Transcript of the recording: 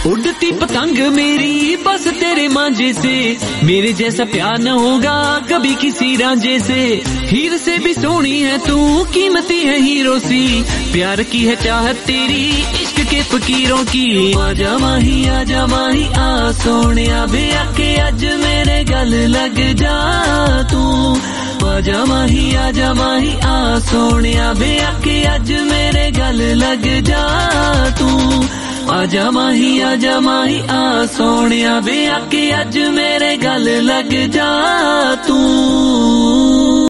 उड़ती पतंग मेरी बस तेरे मांझे से, मेरे जैसा प्यार न होगा कभी किसी रांझे से। हीर से भी सोनी है तू, कीमती है हीरो सी, प्यार की है चाहत तेरी इश्क के फकीरों की। आजा माही आ सोनिया बे आके अज मेरे गल लग जा तू। आजा माही आ सोनिया बे आके अज मेरे गल लग जा तू। आजा माही आ सोनिया बे आके अज मेरे गल लग जा तू।